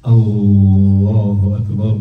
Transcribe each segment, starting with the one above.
الله أكبر.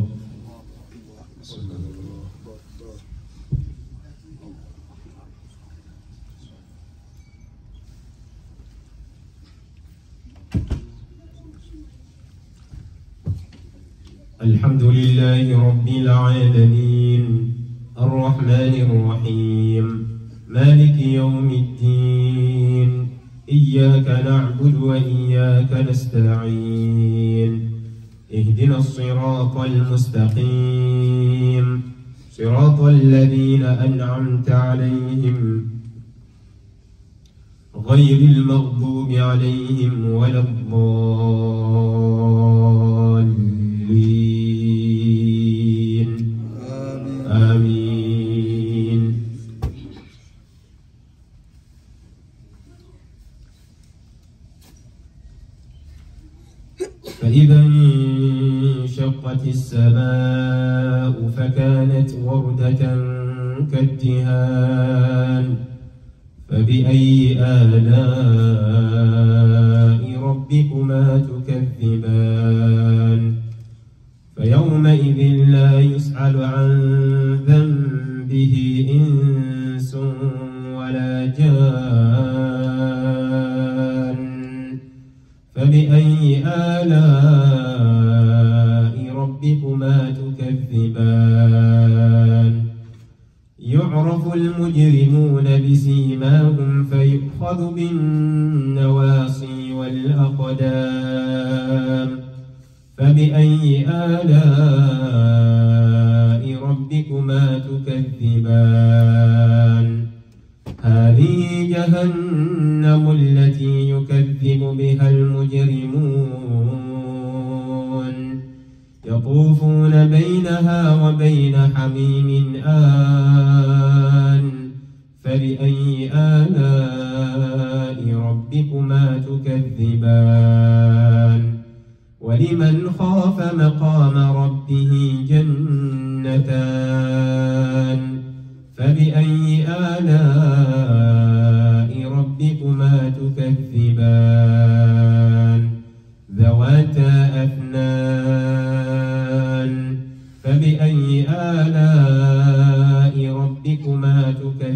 الحمد لله رب العالمين الرحمن الرحيم مالك يوم الدين إياك نعبد وإياك نستعين اهدنا الصراط المستقيم صراط الذين أنعمت عليهم غير المغضوب عليهم ولا الضالين آمين. فإذا انشقت السماء فكانت وردة كالدهان فبأي آلاء ربكما تكذبان فيومئذ لا يسأل عن ذنبه إنس ولا جان فبأي آلاء ربكما تكذبان يعرف المجرمون بسيماهم فيؤخذ بالنواصي والأقدام فبأي آلاء ربكما تكذبان هذه جهنم التي يكذب بها المجرمون يطوفون بينها وبين حميم آن فبأي آلاء ربكما تكذبان ولمن خاف مقام ربه جنتان فبأي آلاء ربكما تكذبان ذواتا أفنان فبأي آلاء ربكما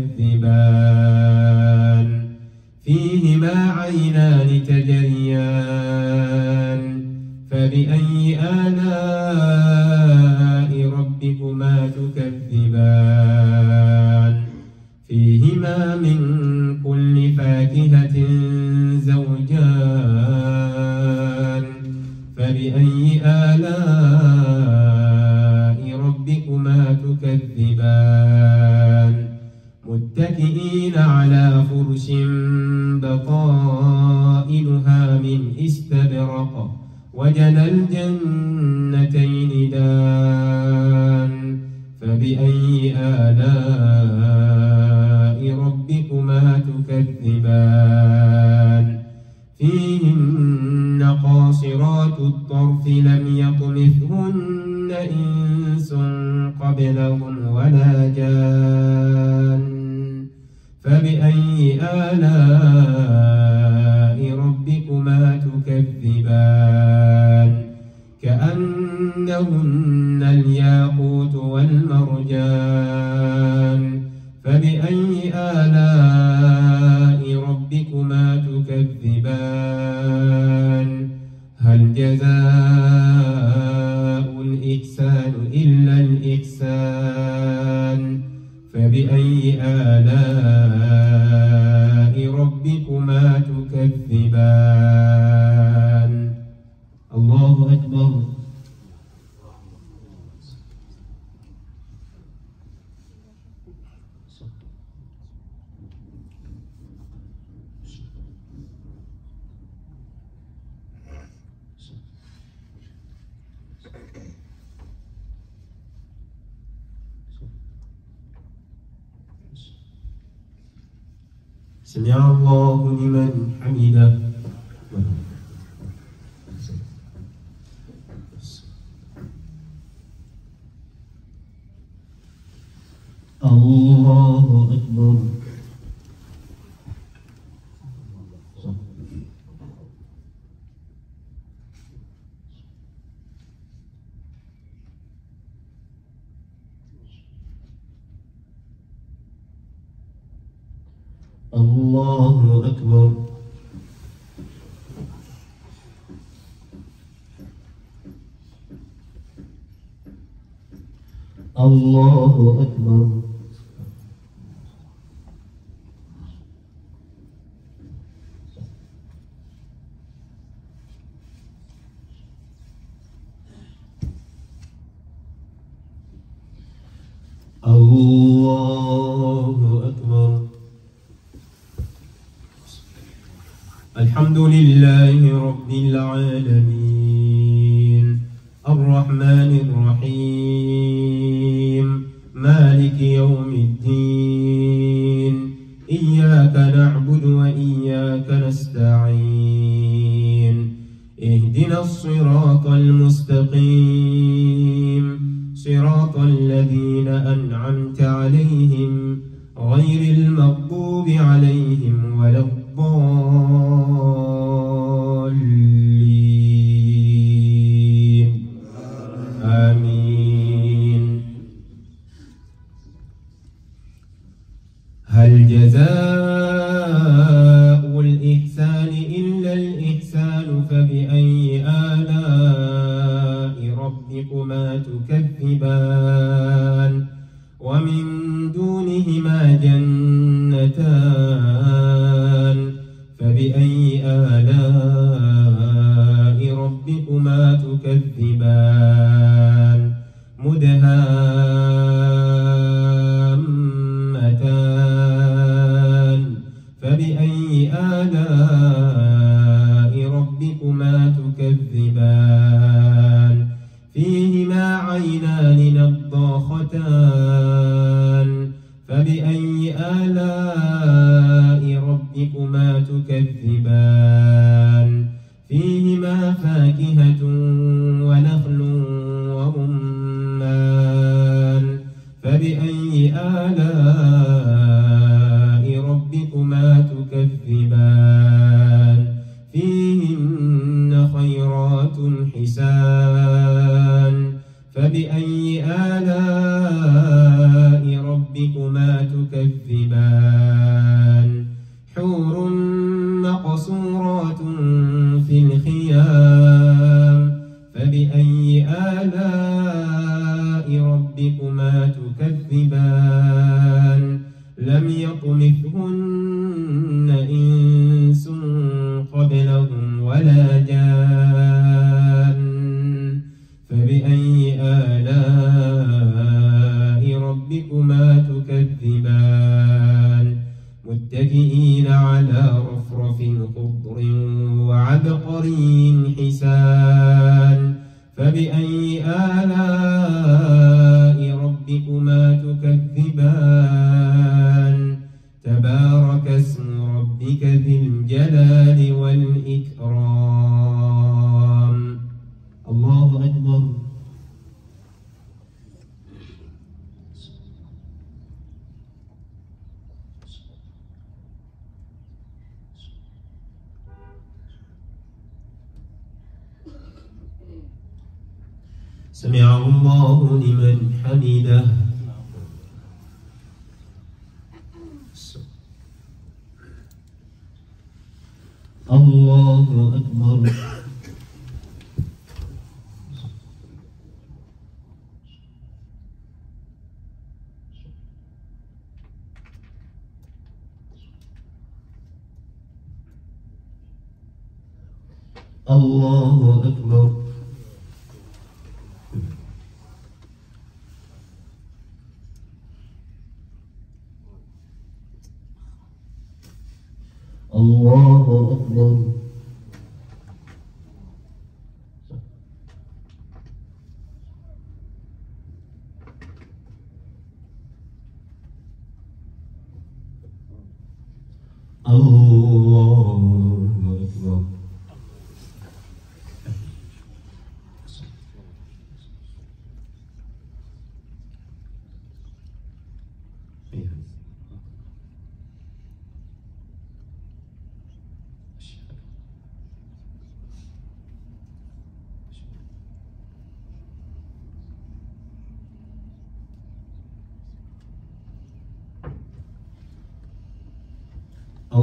تكذبان فيهما عينان تجريان فبأي آلاء ربكما تكذبان فيهما من كل فاكهة زوجان فبأي آلاء ربكما تكذبان متكئين على فرش بطائنها من استبرق وجنى الجنتين دان فبأي آلاء ربكما تكذبان فيهن قاصرات الطرف لم يطمثهن إنس قبلهم ولا جان فبأي آلاء ربكما تكذبان كأنهن الياقوت والمرجان فبأي آلاء ربكما تكذبان هل جزاء الإحسان إلا الإحسان فبأي آلاء ربكما تكذبان الله أكبر. سمع الله لمن حمده. الله أكبر. الله أكبر. الله أكبر. الله أكبر. الحمد لله رب العالمين الرحمن الرحيم مالك يوم الدين إياك نعبد وإياك نستعين اهدنا الصراط المستقيم صراط الذين أنعمت عليهم غير المغضوب عليهم ولا الضالين آمين. هل جزاء الإحسان إلا الإحسان فبأي آلاء ربكما تكذبان ومن دونهما جنتان فبأي آلاء ربكما تكذبان مدهامتان فبأي آلاء ربكما تكذبان فيهما عينان نضاختان فبأي آلاء ربكما تكذبان فيهما فاكهة ونخل ورمان فبأي آلاء ربكما تكذبان فيهن خيرات حسان فبأي آلاء ربكما تكذبان حور مقصورات في الخيام فبأي آلاء ربكما تكذبان لم يطمثهن إنس قبلهم ولا جان فبأي آلاء ربكما تكذبان متكئين على رفرف خضر وعبقري حسان فبأي آلاء ربكما تكذبان تبارك اسم ربك ذي الجلال والإكرام. الله أكبر. سمع الله لمن حمده. الله أكبر. الله أكبر. الله أكبر. الله أكبر.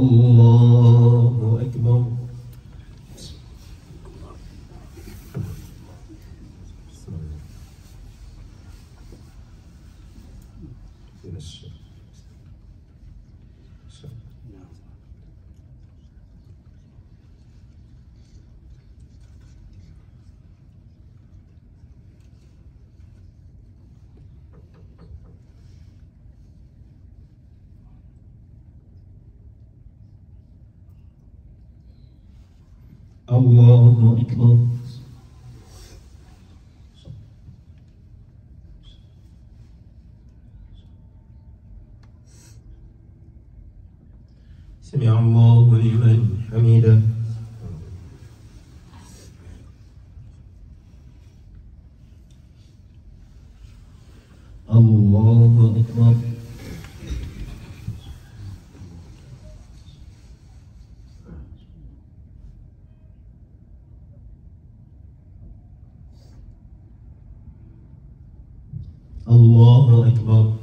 الله أكبر. الله أكبر. سمع الله لمن حمده. الله أكبر. الله أكبر.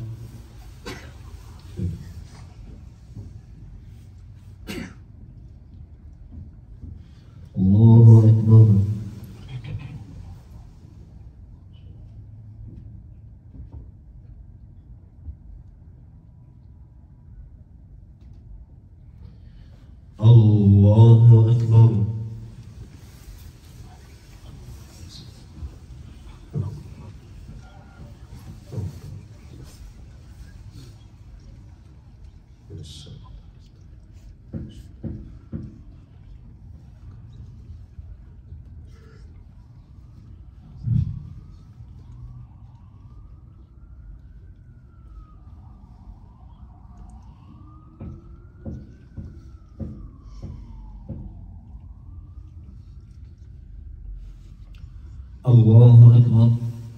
الله أكبر. الله أكبر. الله أكبر.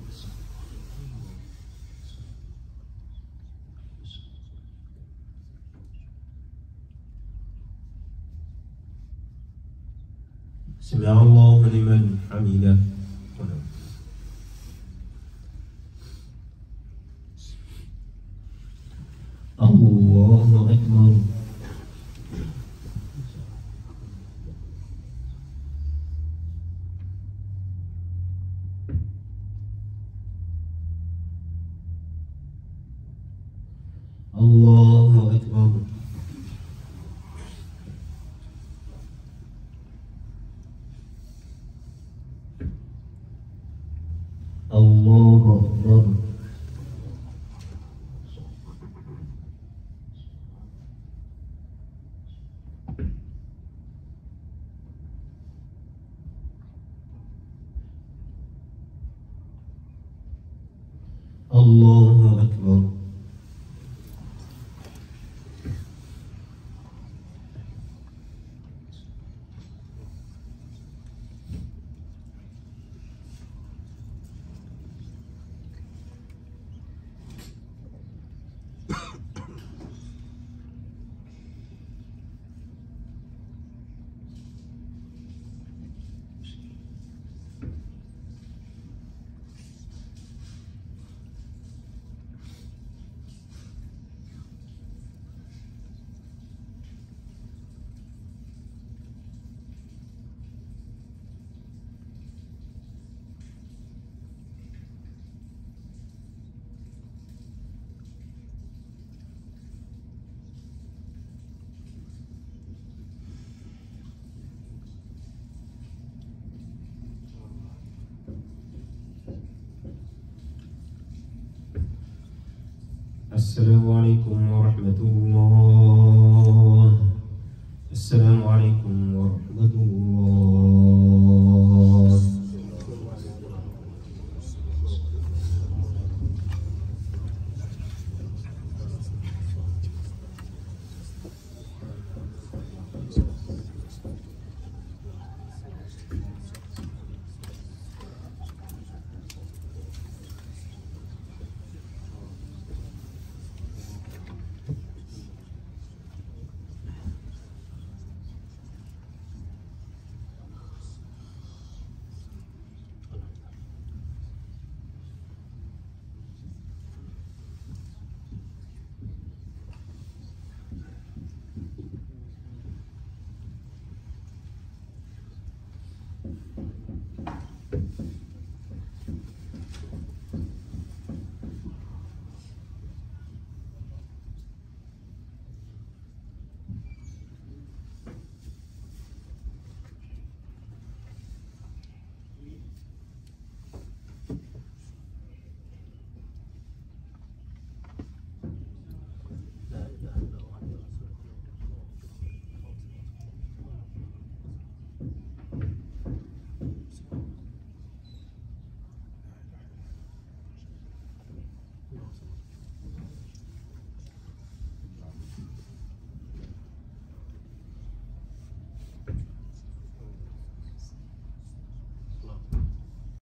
سمع الله لمن حمده. الله أكبر. الله أكبر. الله أكبر. الله أكبر. السلام عليكم ورحمة الله. السلام عليكم ورحمة الله.